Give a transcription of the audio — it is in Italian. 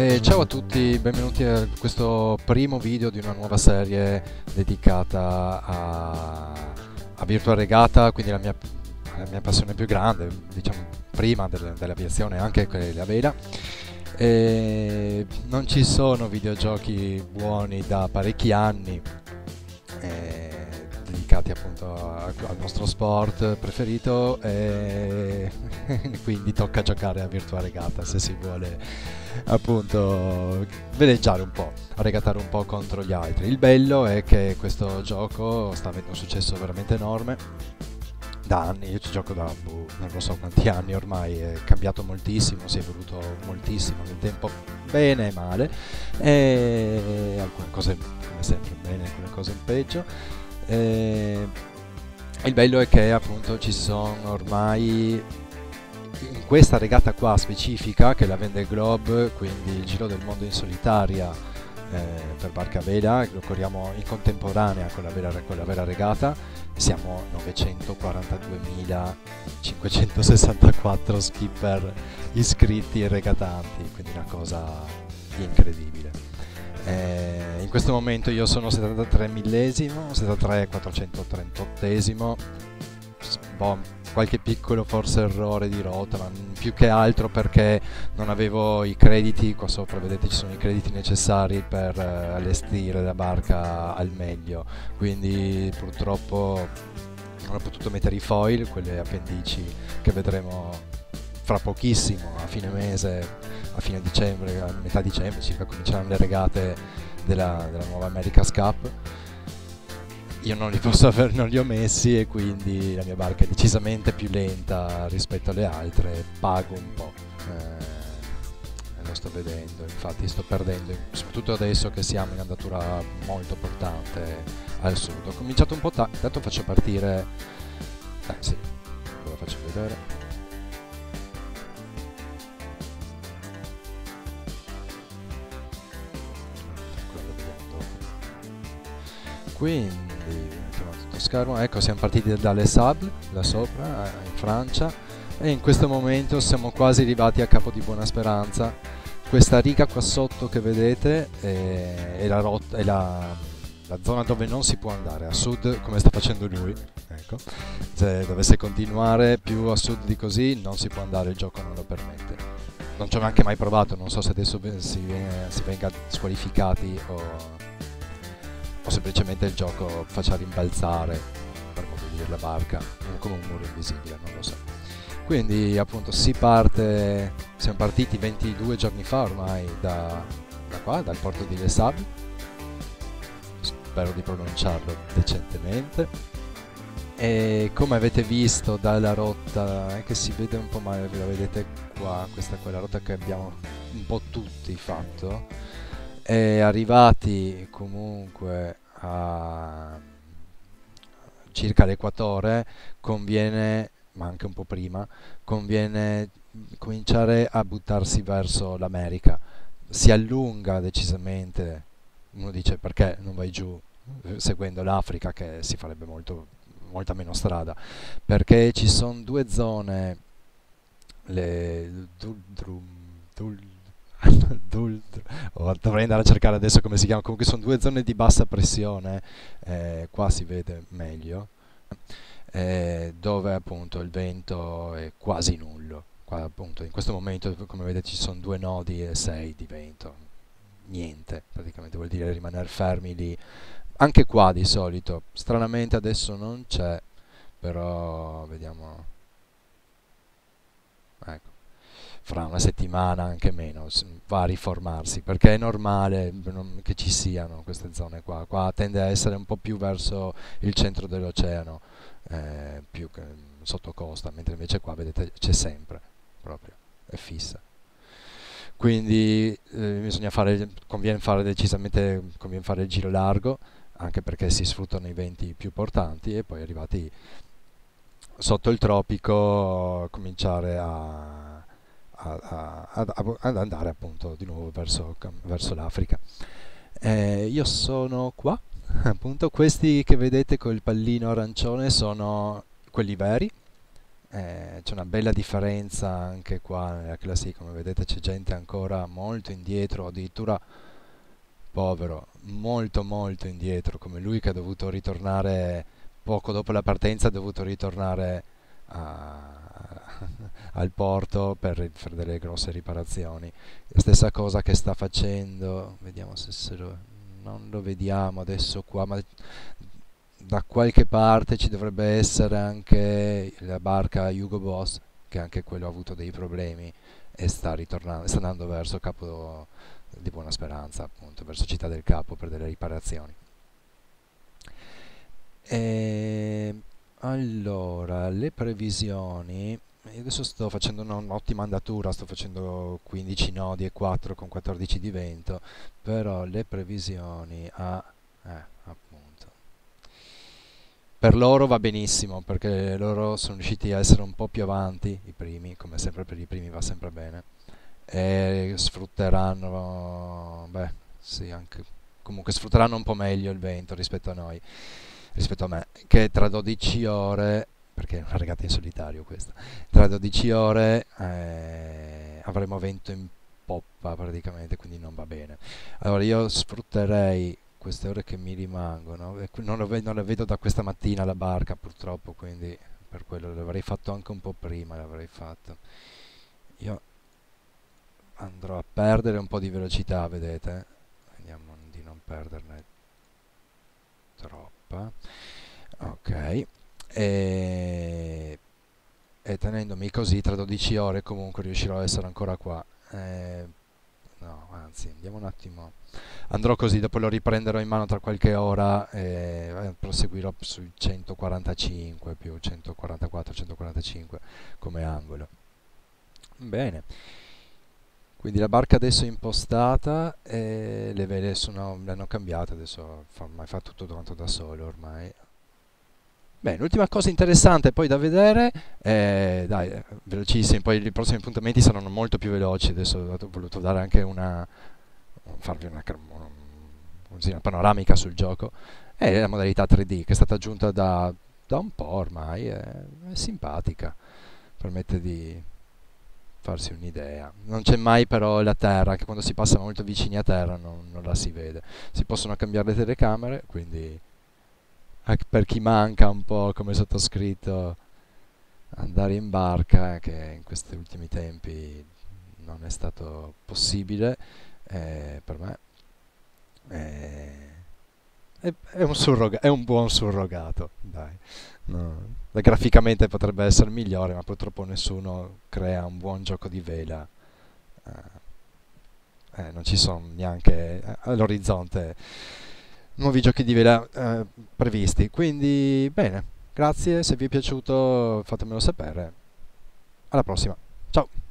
Ciao a tutti, benvenuti a questo primo video di una nuova serie dedicata a Virtua Regata, quindi la mia passione più grande, diciamo prima dell'aviazione, anche quella vera. Non ci sono videogiochi buoni da parecchi anni, dedicati appunto al nostro sport preferito, e quindi tocca giocare a Virtua Regata se si vuole appunto veleggiare un po', regatare un po' contro gli altri. Il bello è che questo gioco sta avendo un successo veramente enorme da anni. Io ci gioco da non lo so quanti anni ormai, è cambiato moltissimo, si è evoluto moltissimo nel tempo, bene e male, e alcune cose come sempre bene, alcune cose peggio. Il bello è che appunto ci sono ormai, in questa regata qua specifica che la vende Globe, quindi il giro del mondo in solitaria, per barca a vela, lo corriamo in contemporanea con la vera regata, siamo 942.564 skipper iscritti e regatanti, quindi una cosa incredibile. In questo momento io sono 73 millesimo, 73 438esimo, qualche piccolo forse errore di rota, ma più che altro perché non avevo i crediti. Qua sopra vedete ci sono i crediti necessari per allestire la barca al meglio, quindi purtroppo non ho potuto mettere i foil, quelle appendici che vedremo fra pochissimo, a fine mese, a fine dicembre, a metà dicembre circa, cominceranno le regate della nuova America's Cup. Io non li non li ho messi, e quindi la mia barca è decisamente più lenta rispetto alle altre, pago un po', lo sto vedendo, infatti sto perdendo, soprattutto adesso che siamo in andatura molto portante al sud. Ho cominciato un po' tanto faccio partire, sì, ve lo faccio vedere. Quindi mettiamo tutto schermo, ecco, siamo partiti dalle Sables, là sopra, in Francia, e in questo momento siamo quasi arrivati a Capo di Buona Speranza. Questa riga qua sotto che vedete è la zona dove non si può andare, a sud come sta facendo lui, ecco. Se dovesse continuare più a sud di così non si può andare, il gioco non lo permette. Non ci ho neanche mai provato, non so se adesso si venga squalificati o semplicemente il gioco faccia rimbalzare, per modo di dire, la barca come un muro invisibile, non lo so. Quindi appunto siamo partiti 22 giorni fa ormai da qua, dal porto di Les Sables, spero di pronunciarlo decentemente, e come avete visto dalla rotta, che si vede un po' male, la vedete qua, questa è quella rotta che abbiamo un po' tutti fatto, e arrivati comunque a circa l'equatore conviene, ma anche un po' prima, conviene cominciare a buttarsi verso l'America. Si allunga decisamente, uno dice perché non vai giù seguendo l'Africa, che si farebbe molta meno strada, perché ci sono due zone, le dovrei andare a cercare adesso come si chiama. Comunque sono due zone di bassa pressione, qua si vede meglio, dove appunto il vento è quasi nullo. Qua appunto in questo momento, come vedete, ci sono 2 nodi e 6 di vento, niente, praticamente vuol dire rimanere fermi lì. Anche qua di solito, stranamente adesso non c'è, però vediamo, ecco, fra una settimana, anche meno, va a riformarsi, perché è normale che ci siano queste zone qua. Qua tende a essere un po' più verso il centro dell'oceano, più che sotto costa, mentre invece qua vedete c'è sempre, proprio, è fissa. Quindi conviene fare il giro largo, anche perché si sfruttano i venti più portanti, e poi arrivati sotto il tropico cominciare ad andare appunto di nuovo verso l'Africa. Io sono qua, appunto, questi che vedete col pallino arancione sono quelli veri, c'è una bella differenza anche qua nella classifica, come vedete c'è gente ancora molto indietro, addirittura povero, molto molto indietro, come lui che ha dovuto ritornare poco dopo la partenza, ha dovuto ritornare al porto per delle grosse riparazioni. La stessa cosa che sta facendo, vediamo se non lo vediamo adesso qua, ma da qualche parte ci dovrebbe essere anche la barca Hugo Boss, che anche quello ha avuto dei problemi e sta ritornando, sta andando verso Capo di Buona Speranza, appunto, verso Città del Capo per delle riparazioni. E allora, le previsioni. Io adesso sto facendo un'ottima andatura, sto facendo 15 nodi e 4 con 14 di vento, però le previsioni appunto. Per loro va benissimo, perché loro sono riusciti a essere un po' più avanti, i primi, come sempre per i primi va sempre bene, e sfrutteranno, beh, sì, anche, comunque sfrutteranno un po' meglio il vento rispetto a noi, rispetto a me, che tra 12 ore, perché è una regata in solitario questa, tra 12 ore avremo vento in poppa praticamente, quindi non va bene. Allora io sfrutterei queste ore che mi rimangono, e non le vedo da questa mattina la barca purtroppo, quindi per quello l'avrei fatto anche un po' prima, l'avrei fatto. Io andrò a perdere un po' di velocità, vedete? Vediamo di non perderne troppa. Ok. E, e tenendomi così tra 12 ore comunque riuscirò a essere ancora qua. No, anzi, andiamo un attimo. Andrò così, dopo lo riprenderò in mano tra qualche ora e proseguirò sui 145 più 144-145 come angolo. Bene. Quindi la barca adesso è impostata e le vele le hanno cambiate, adesso ormai fa tutto quanto da solo ormai. Beh, l'ultima cosa interessante poi da vedere, dai, velocissimi, poi i prossimi appuntamenti saranno molto più veloci, adesso ho voluto dare anche farvi una panoramica sul gioco, è la modalità 3D che è stata aggiunta da un po' ormai, è simpatica, permette di farsi un'idea. Non c'è mai però la terra, anche quando si passa molto vicini a terra non la si vede. Si possono cambiare le telecamere, quindi anche per chi manca un po' come sottoscritto andare in barca, che in questi ultimi tempi non è stato possibile, per me eh, è un buon surrogato, dai. No, graficamente potrebbe essere migliore, ma purtroppo nessuno crea un buon gioco di vela. Non ci sono neanche all'orizzonte nuovi giochi di vela previsti. Quindi, bene, grazie, se vi è piaciuto fatemelo sapere. Alla prossima, ciao!